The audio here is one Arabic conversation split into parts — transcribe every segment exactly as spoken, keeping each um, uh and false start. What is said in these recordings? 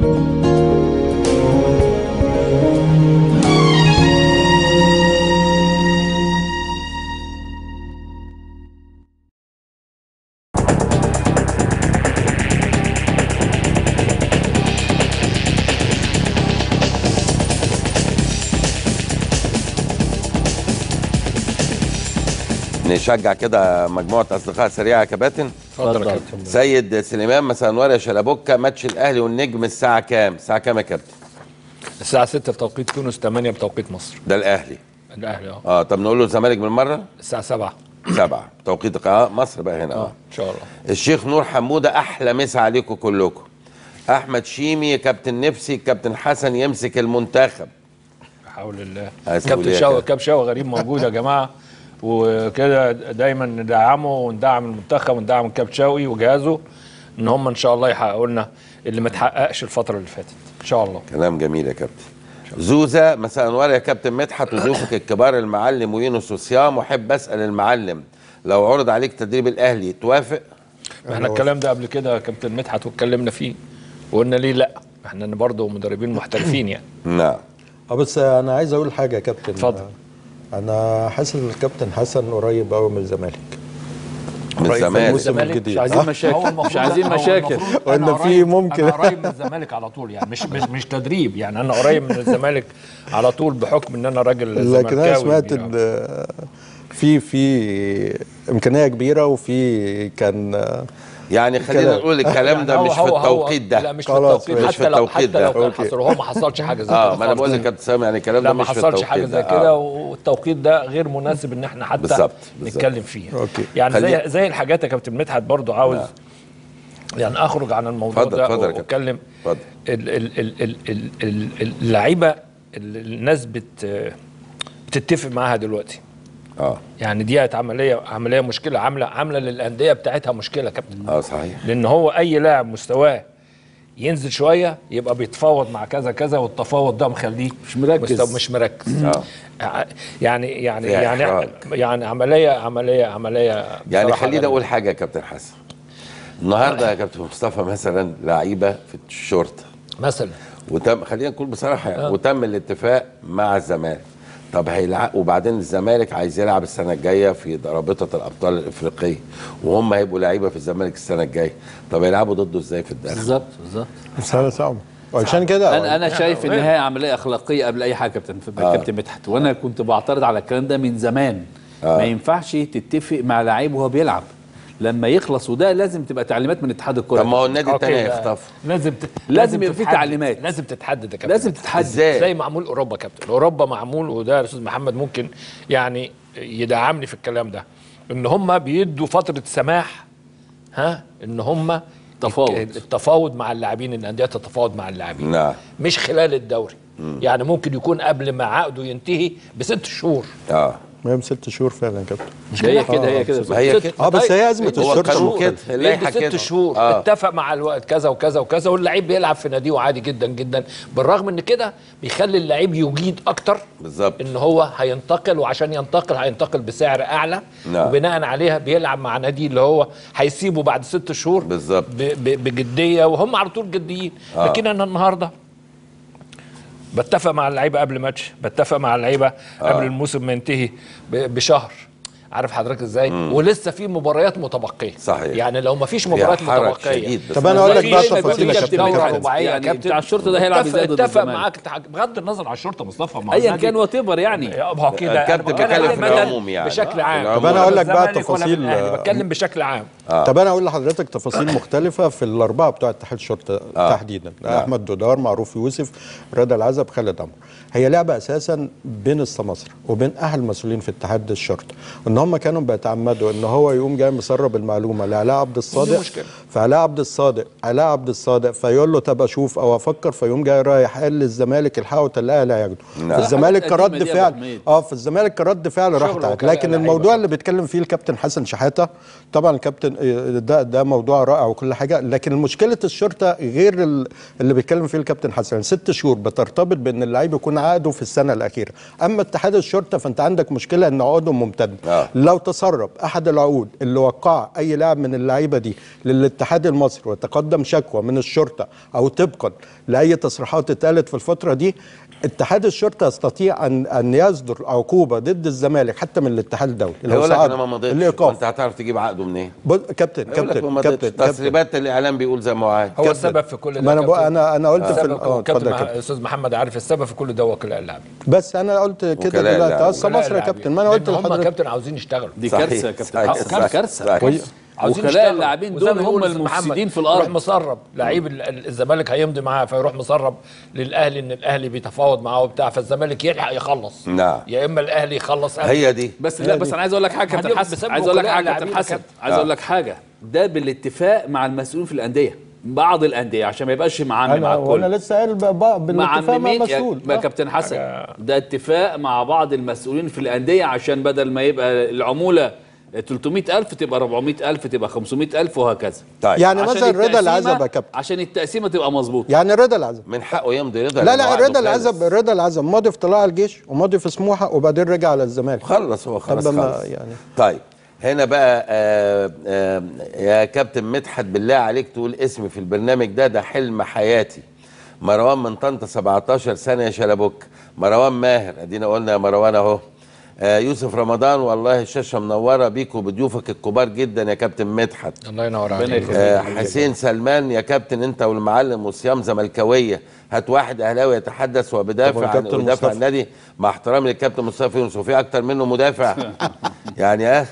نشجع كده مجموعه اصدقاء سريعه يا كباتن. اتفضل يا كابتن. سيد سليمان مسنوري يا شلبوكه، ماتش الاهلي والنجم الساعه كام؟ الساعه كام يا كابتن؟ الساعه ستة بتوقيت تونس، ثمانية بتوقيت مصر. ده الاهلي. الاهلي اه اه طب نقول له الزمالك بالمره؟ الساعه سبعة. سبعة توقيت اه مصر بقى هنا. اه ان شاء الله. الشيخ نور حموده، احلى مسا عليكم كلكم. احمد شيمي، كابتن نفسي كابتن حسن يمسك المنتخب. بحول الله. عايز كابتن تقول إيه يا شوقي كابتن؟ كابتن شوقي غريب موجود يا جماعه، وكده دايما ندعمه وندعم المنتخب وندعم الكابتن شوقي وجهازه ان هم ان شاء الله يحققوا لنا اللي ما اتحققش الفتره اللي فاتت ان شاء الله. كلام جميل يا كابتن. زوزة مساء انوار يا كابتن مدحت وضيوفك الكبار المعلم ويونس وصيام، واحب اسال المعلم لو عرض عليك تدريب الاهلي توافق؟ احنا الكلام ده قبل كده يا كابتن مدحت واتكلمنا فيه وقلنا ليه لا، احنا برضه مدربين محترفين يعني. نعم. اه بس انا عايز اقول حاجه يا كابتن. اتفضل. انا حاسس ان الكابتن حسن قريب قوي من الزمالك. من الزمالك. الموسم الجديد. مش عايزين مشاكل، مش عايزين مشاكل. وان في ممكن انا قريب من الزمالك على طول يعني، مش مش مش تدريب يعني، انا قريب من الزمالك على طول بحكم ان انا راجل زملكاوي. لكن انا سمعت ان في في امكانيه كبيره وفي كان يعني خلينا نقول الكلام ده مش في التوقيت ده. لا مش في التوقيت، مش في حتى لو التوقيت حتى لو ده. كان حصل، هو ما حصلش حاجه زي كده. اه ما انا بقول لك يا كابتن سامي يعني الكلام ده مش في التوقيت ده. لا ما حصلش حاجه زي كده، والتوقيت ده غير مناسب ان احنا حتى بالزبط. بالزبط. نتكلم فيه. أوكي. يعني خلي... زي زي الحاجات يا كابتن مدحت برضو عاوز نعم. يعني اخرج عن الموضوع فضل ده فضل واتكلم. اتفضل. اللعيبه الناس بت بتتفق معاها دلوقتي. اه يعني دي عمليه عمليه مشكله، عامله عامله للانديه بتاعتها مشكله يا كابتن. اه صحيح. لان هو اي لاعب مستواه ينزل شويه يبقى بيتفاوض مع كذا كذا، والتفاوض ده مخليه مش مركز. مش مركز. اه يعني يعني فيها يعني إحراج. يعني عمليه عمليه عمليه يعني بصراحة خليني غريبة. اقول حاجه يا كابتن حسن. النهارده يا كابتن مصطفى مثلا لعيبه في الشرطه مثلا، وتم خلينا نقول بصراحه يعني وتم الاتفاق مع الزمالك. طب هيلعب وبعدين الزمالك عايز يلعب السنه الجايه في رابطه الابطال الافريقيه، وهم هيبقوا لعيبه في الزمالك السنه الجايه، طب هيلعبوا ضده ازاي في الداخل؟ بالظبط بالظبط. مسألة صعبة. وعشان كده انا انا شايف ان هي عمليه اخلاقيه قبل اي حاجه كابتن آه. كابتن مدحت، وانا كنت بعترض على الكلام ده من زمان. آه. ما ينفعش تتفق مع لعيب وهو بيلعب لما يخلص، وده لازم تبقى تعليمات من اتحاد الكره. طب ما هو النادي الثاني هيخطف. لازم ت... لازم يبقى في تتحدد. تعليمات. لازم تتحدد يا كابتن. لازم تتحدد ازاي؟ زي معمول اوروبا كابتن، اوروبا معمول، وده الاستاذ محمد ممكن يعني يدعمني في الكلام ده، ان هم بيدوا فتره سماح ها ان هم تفاوض التفاوض مع اللاعبين، ان الانديه تتفاوض مع اللاعبين. نعم. مش خلال الدوري. مم. يعني ممكن يكون قبل ما عقده ينتهي بست شهور. اه ما هي ست شهور فعلا يا كابتن. مش هي كده هي كده ما هي كده. اه بس هي ازمه هو الشرطه قانون كده اللائحه ست كده. شهور آه. اتفق مع الوقت كذا وكذا وكذا، واللعيب بيلعب في ناديه عادي جدا جدا، بالرغم ان كده بيخلي اللعيب يجيد اكتر. بالظبط. ان هو هينتقل، وعشان ينتقل هينتقل بسعر اعلى. نعم. وبناء عليها بيلعب مع نادي اللي هو هيسيبه بعد ست شهور. بالظبط. بجديه، وهم على طول جديين. آه. لكن انا النهارده بتفق مع اللعيبه قبل ماتش، بتفق مع اللعيبه آه. قبل الموسم ما ينتهي بشهر. عارف حضرتك ازاي؟ مم. ولسه في مباريات متبقيه. صحيح. يعني لو ما فيش مباريات متبقيه. طب انا اقول لك بقى تفاصيل يا كابتن. يعني بتاع الشرطه ده هيلعب ازاي ضد اتفق الزمالك؟ معاك بغض النظر عن الشرطه مصطفى، ايا كان وات ايفر يعني. هو كده الكابتن بيتكلم في العموم يعني. بشكل عام. طب انا اقول لك بقى تفاصيل. بتكلم بشكل عام. آه. طب انا اقول لحضرتك تفاصيل مختلفه في الاربعه بتوع اتحاد الشرطه آه. تحديدا. آه. احمد دودار، معروف يوسف، رضا العزب، خالد عمرو. هي لعبه اساسا بين السماسره وبين اهل المسؤولين في اتحاد الشرطه، ان هم كانوا بيتعمدوا ان هو يقوم جاي مسرب المعلومه لعلاء عبد الصادق، فعلاء عبد الصادق علاء عبد الصادق فيقول له طب اشوف او افكر، فيقوم جاي رايح قال للزمالك الحقوا تلاقي لا ياخده. نعم. الزمالك كرد فعل اه في الزمالك كرد فعل راح تعاد. لكن الموضوع اللي بيتكلم فيه الكابتن حسن شحاته، طبعا الكابتن ده ده موضوع رائع وكل حاجه، لكن مشكله الشرطه غير اللي بيتكلم فيه الكابتن حسن. ست شهور بترتبط بان اللعيب يكون عقده في السنه الاخيره. اما اتحاد الشرطه فانت عندك مشكله ان عقده ممتد. آه. لو تسرب احد العقود اللي وقع اي لاعب من اللعيبه دي للاتحاد الاتحاد المصري وتقدم شكوى من الشرطه او طبقا لاي تصريحات اتقالت في الفتره دي، اتحاد الشرطه يستطيع ان ان يصدر عقوبه ضد الزمالك حتى من الاتحاد الدولي. هيقول لك انا ما مضيتش، الايقاف. انت هتعرف تجيب عقده منين؟ كابتن كابتن كابتن تسريبات الاعلام بيقول زي ما هو عايز. هو السبب في كل ده. ما انا انا انا قلت آه. في اه كابتن استاذ محمد عارف السبب في كل ده وكلاء اللاعبين. بس انا قلت كده دلوقتي اصل مصر يا كابتن، ما انا قلت لحضرتك هم كابتن عاوزين يشتغلوا. دي كارثه يا كابتن، كارثه. وكلاء اللاعبين دول هم المفسدين في الارض. يروح مسرب لعيب الزمالك هيمضي معاه فيروح مسرب للاهلي ان الاهلي بيتفاوض معاه وبتاع، فالزمالك يلحق يخلص. نعم. يا اما الاهلي يخلص قبل. هي دي. بس لا بس انا عايز اقول لك حاجه كابتن حسن، عايز اقول لك حاجه كابتن حسن، عايز اقول لك حاجه، ده بالاتفاق مع المسؤولين في الانديه، بعض الانديه عشان ما يبقاش معامل مع الكل. انا لسه قايل بالاتفاق مع مسؤول يا كابتن حسن، ده اتفاق مع بعض المسؤولين في الانديه عشان بدل ما يبقى العموله ثلاثمائة ألف تبقى أربعمائة ألف تبقى خمسمائة ألف وهكذا. طيب يعني مثلا رضا العزب يا كابتن، عشان التقسيمه تبقى مظبوطه. يعني رضا العزب من حقه يمضي رضا. لا لا رضا العزب رضا العزب ماضي في طلائع الجيش وماضي في سموحه وبعدين رجع على الزمالك. خلص هو خلاص خلص يعني. طيب هنا بقى آآ آآ يا كابتن مدحت بالله عليك تقول اسمي في البرنامج ده، ده حلم حياتي. مروان من طنطا سبعتاشر سنه يا شلبوك. مروان ماهر ادينا قلنا يا مروان اهو. آه يوسف رمضان والله الشاشه منوره بيك وبضيوفك الكبار جدا يا كابتن مدحت. الله ينور عليك. آه حسين سلمان يا كابتن انت والمعلم وصيام زملكاويه، هات واحد اهلاوي يتحدث وبدافع عن ودافع النادي مع احترامي للكابتن مصطفى يونس، وفي اكتر منه مدافع يعني اه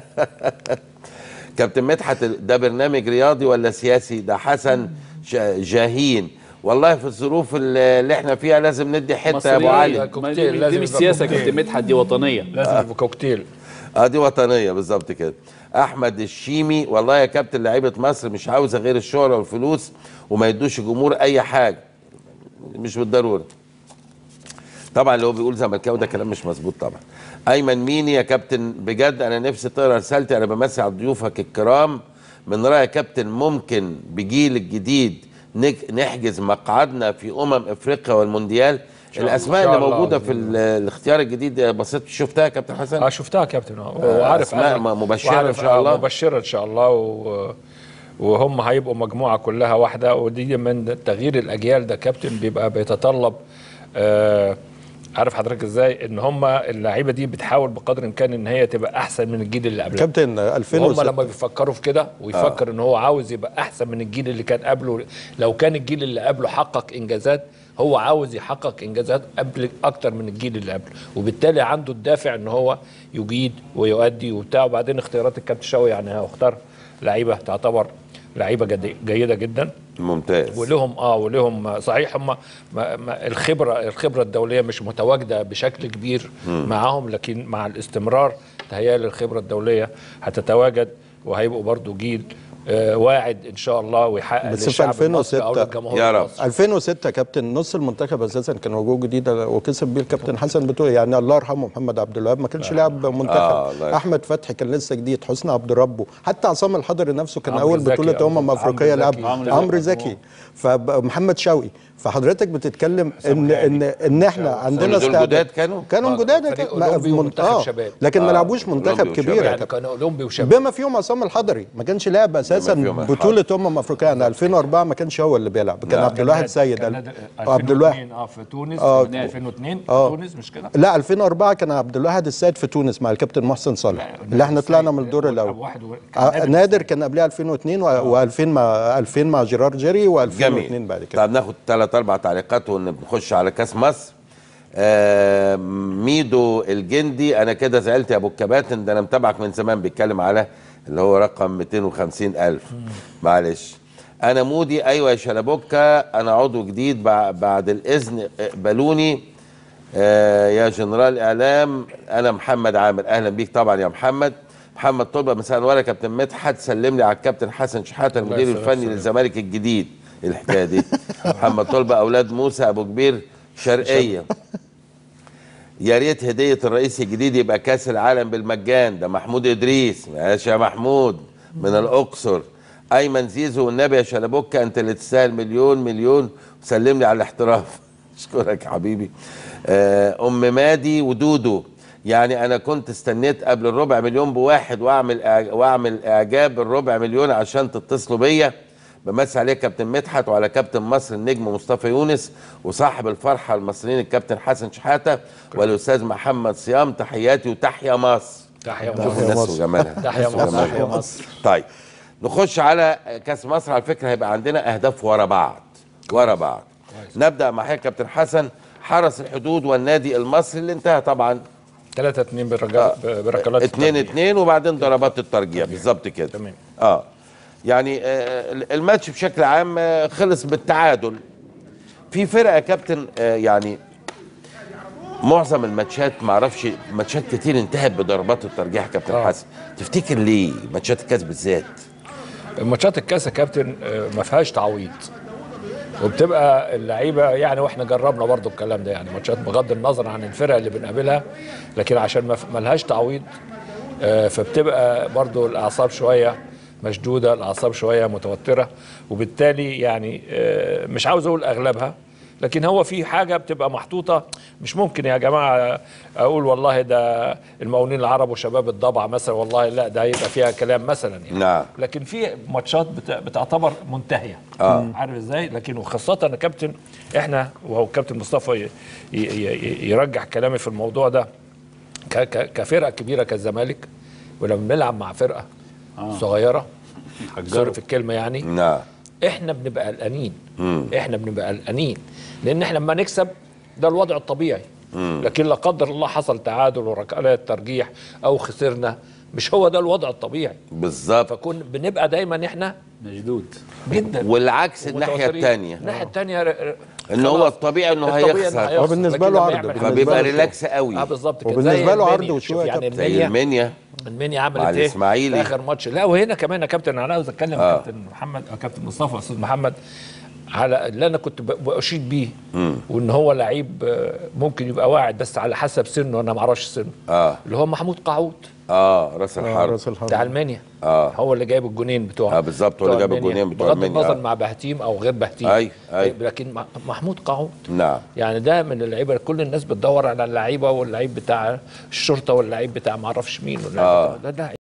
كابتن مدحت ده برنامج رياضي ولا سياسي؟ ده حسن جاهين. والله في الظروف اللي احنا فيها لازم ندي حته يا ابو علي. دي مش سياسه يا كابتن مدحت، دي وطنيه. لازم يبقى كوكتيل. اه دي وطنيه بالظبط كده. احمد الشيمي والله يا كابتن لعيبه مصر مش عاوزه غير الشهره والفلوس وما يدوش الجمهور اي حاجه. مش بالضروره. طبعا اللي هو بيقول زملكاوي ده كلام مش مظبوط طبعا. ايمن ميني يا كابتن بجد انا نفسي تقرا رسالتي، انا بمسي على ضيوفك الكرام. من رايي يا كابتن ممكن بجيل الجديد نحجز مقعدنا في امم افريقيا والمونديال. الاسماء اللي موجوده في الاختيار الجديد بصيت شفتها يا كابتن حسن؟ اه شفتها يا كابتن. اه وعارف اسماء مبشره ان شاء الله. مبشره ان شاء الله و... وهم هيبقوا مجموعه كلها واحده، ودي من تغيير الاجيال ده كابتن بيبقى بيتطلب آه عارف حضرتك ازاي ان هم اللعيبه دي بتحاول بقدر الامكان ان هي تبقى احسن من الجيل اللي قبله. كابتن ألفين وستة هم لما بيفكروا في كده ويفكر آه. ان هو عاوز يبقى احسن من الجيل اللي كان قبله، لو كان الجيل اللي قبله حقق انجازات هو عاوز يحقق انجازات قبل اكتر من الجيل اللي قبله، وبالتالي عنده الدافع ان هو يجيد ويؤدي وبتاع. وبعدين اختيارات الكابتن شوقي يعني اختار لعيبه تعتبر لعيبه جيده جدا ممتاز، ولهم اه ولهم صحيح هم الخبره الخبره الدوليه مش متواجده بشكل كبير م. معاهم، لكن مع الاستمرار تهيألي الخبره الدوليه هتتواجد وهيبقوا برضو جيل آه واعد ان شاء الله ويحقق بس في ألفين وستة يا رب. ألفين وستة كابتن نص المنتخب اساسا كان وجوه جديده وكسب بيه الكابتن حسن بتوع يعني الله يرحمه محمد عبد الوهاب ما كانش لاعب منتخب. آه احمد فتحي كان لسه جديد، حسني عبد ربه، حتى عصام الحضري نفسه كان اول بطوله امم افريقيه لعب، عمرو زكي، فمحمد شوقي. فحضرتك بتتكلم ان ان ان احنا عندنا جداد كانوا كانوا جداد اه لكن ما لعبوش منتخب كبير يعني كانوا اولمبي وشباب بما فيهم عصام الحضري ما كانش لاعب اساسا بطوله امم افريقيا. يعني ألفين وأربعة ما كانش هو اللي بيلعب، كان عبد الواحد سيد عبد الواحد اه في تونس ألفين واثنين في تونس مش كده؟ لا ألفين وأربعة كان عبد الواحد السيد في تونس مع الكابتن محسن صالح اللي احنا طلعنا من الدور الاول. نادر كان قبلها ألفين واثنين و2000 مع ألفين مع جيرار جيري و2002 بعد كده. طب ناخد ثلاث اربع تعليقات ونخش على كاس مصر. آه ميدو الجندي انا كده زعلت يا ابو الكباتن، ده انا متابعك من زمان، بيتكلم على اللي هو رقم مئتين وخمسين ألف. معلش انا مودي. ايوه يا شلبوكه انا عضو جديد بعد الاذن اقبلوني. آه يا جنرال اعلام انا محمد عامر. اهلا بيك طبعا يا محمد. محمد طلبه مساء الورا كابتن مدحت، سلم لي على الكابتن حسن شحاته المدير الفني للزمالك الجديد. الحكايه دي محمد طلبه اولاد موسى ابو كبير شرقيه. يا ريت هديه الرئيس الجديد يبقى كاس العالم بالمجان. ده محمود ادريس. ماشي يا محمود من الاقصر. ايمن زيزو والنبي يا شلبوكه انت اللي تستاهل مليون مليون وسلم لي على الاحتراف. اشكرك يا حبيبي. ام مادي ودودو يعني انا كنت استنيت قبل الربع مليون بواحد واعمل إعج- واعمل اعجاب الربع مليون عشان تتصلوا بيا. بمسي عليه كابتن مدحت وعلى كابتن مصر النجم مصطفى يونس وصاحب الفرحه المصريين الكابتن حسن شحاته والاستاذ محمد صيام. تحياتي وتحيا مصر. تحيا شوفوا مصر. الناس وجمالها. تحيا الناس مصر. وجمالها. تحيا مصر. طيب نخش على كاس مصر. على فكره هيبقى عندنا اهداف ورا بعض ورا بعض. نبدا مع حضرتك كابتن حسن. حرس الحدود والنادي المصري اللي انتهى طبعا ثلاثة اتنين بركلات بركلات اتنين الترجيح. اتنين وبعدين ضربات الترجيح بالظبط كده. تمام. اه يعني آه الماتش بشكل عام آه خلص بالتعادل. في فرقه يا كابتن آه يعني معظم الماتشات ما اعرفش ماتشات كتير انتهت بضربات الترجيح. كابتن آه. حسن تفتكر ليه ماتشات الكاس بالذات؟ ماتشات الكاس يا كابتن آه، ما فيهاش تعويض، وبتبقى اللعيبه يعني، واحنا جربنا برضو الكلام ده، يعني ماتشات بغض النظر عن الفرق اللي بنقابلها، لكن عشان ما ف- ما لهاش تعويض آه، فبتبقى برضو الاعصاب شويه مشدوده، الاعصاب شويه متوتره، وبالتالي يعني آه، مش عاوز اقول اغلبها، لكن هو في حاجه بتبقى محطوطه. مش ممكن يا جماعه اقول والله ده المقاولين العرب وشباب الضبع مثلا، والله لا ده هيبقى فيها كلام مثلا يعني. نعم. لكن في ماتشات بت- بتعتبر منتهيه. آه. عارف ازاي؟ لكن وخاصه يا كابتن احنا، وهو الكابتن مصطفى ي- ي- ي- يرجح كلامي في الموضوع ده، ك- ك- كفرقه كبيره كالزمالك، ولما بنلعب مع فرقه آه. صغيره، سوري في الكلمه يعني، نعم. احنا بنبقى قلقانين. احنا بنبقى قلقانين لان احنا لما نكسب ده الوضع الطبيعي. مم. لكن لا قدر الله حصل تعادل وركلات ترجيح او خسرنا، مش هو ده الوضع الطبيعي. بالظبط. فكون بنبقى دايما احنا مشدود جدا. والعكس الناحيه ومتوترين. الثانيه الناحيه الثانيه ان هو الطبيعي انه هيخسر هو بالنسبة له عرض. بالنسبة فبيبقى له ريلاكس قوي. اه بالظبط كده. وبالنسبة زي له عرض المنيا. وشوية شوف يعني كابتن. زي المنيا المنيا المنيا مع عملت ايه الإسماعيلي. في اخر ماتش. لا وهنا كمان يا كابتن انا عاوز اتكلم آه. آه. كابتن محمد آه كابتن مصطفى استاذ محمد على اللي انا كنت ب- باشيد بيه، وان هو لعيب آه، ممكن يبقى واعد بس على حسب سنه، انا ما اعرفش سنه. اه اللي هو محمود قعود اه راس آه، الحرب. راس الحرب. بتاع المنيا. آه. هو اللي جايب الجونين بتوعه. آه، بالظبط، هو اللي بتوع جاب المنيا. الجونين بتوع بغض المنيا. النظر آه. مع بهتيم او غير بهتيم. أي، أي. لكن مع- محمود قعود نعم. يعني ده من اللعيبه، كل الناس بتدور على اللعيبه، واللعيب بتاع الشرطه واللعيب بتاع ما اعرفش مين واللعيب آه. بتاع ده, ده